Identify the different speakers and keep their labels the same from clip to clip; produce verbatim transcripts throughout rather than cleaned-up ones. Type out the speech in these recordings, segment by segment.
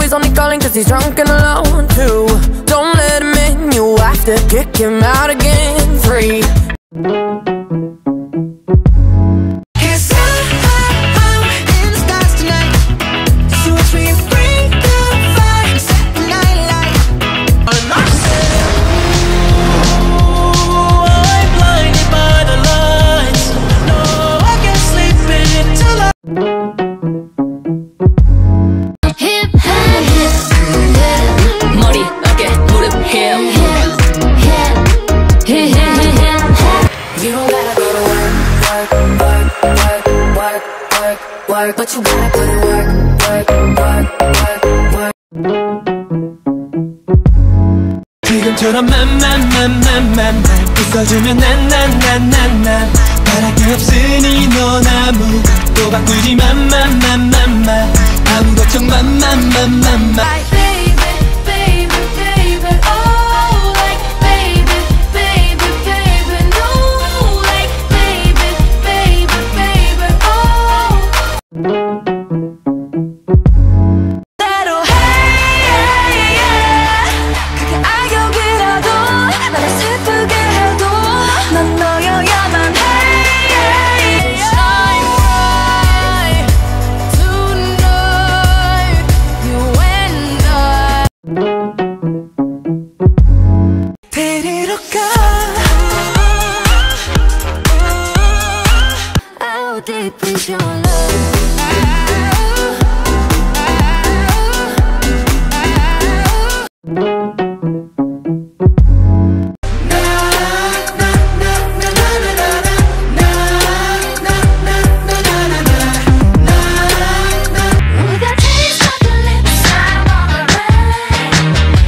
Speaker 1: he's only calling cause he's drunk and alone too. Don't let him in, you have to kick him out again. Free.
Speaker 2: But you gotta put in work, work, work, work, work.
Speaker 3: 지금처럼 만만만만만 웃어주면 난난난난난 바랄 게 없으니 넌 아무 또 바꾸지 만만만만만 아무 걱정 만만만만만.
Speaker 2: Deep is your love? With a taste of the lips, I wanna ride.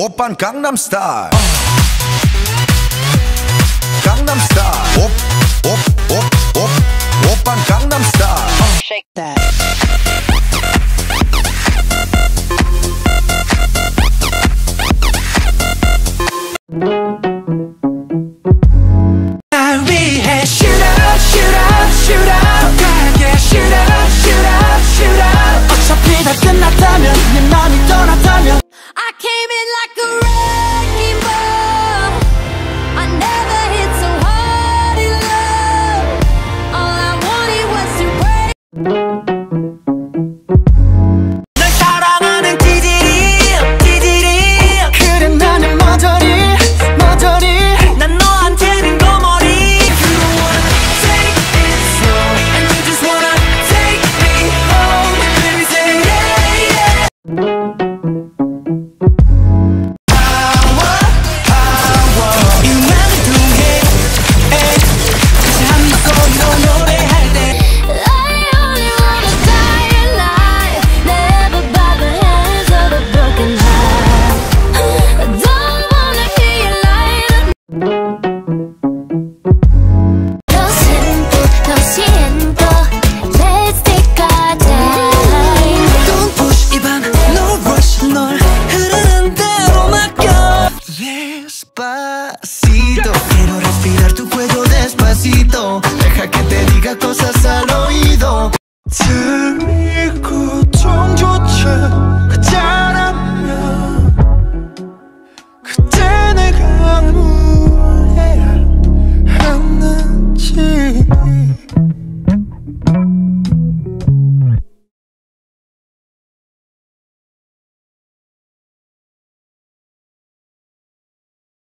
Speaker 4: 오빤 강남스타일 강남스타일 옵옵옵옵 오빤 강남스타일
Speaker 5: Shake that.
Speaker 3: 날 위해 shoot up, shoot up, shoot up 가게 shoot up, shoot up, shoot up 어차피 다 끝났다면 내 맘이 떠났다면
Speaker 2: I came in like a wrecking ball. I never hit so hard in love. All I wanted was to break.
Speaker 3: 널 사랑하는 찌질이 찌질이 그래 나는 머저리 머저리 난 너한테는 거머리 You don't wanna take it slow And you just wanna take me home Baby say yeah yeah Despacito, quiero respirar tu cuello despacito. Deja que te diga cosas al oído. 틈이 고통조차 하지 않으면 그때 내가 뭘 해야 하는지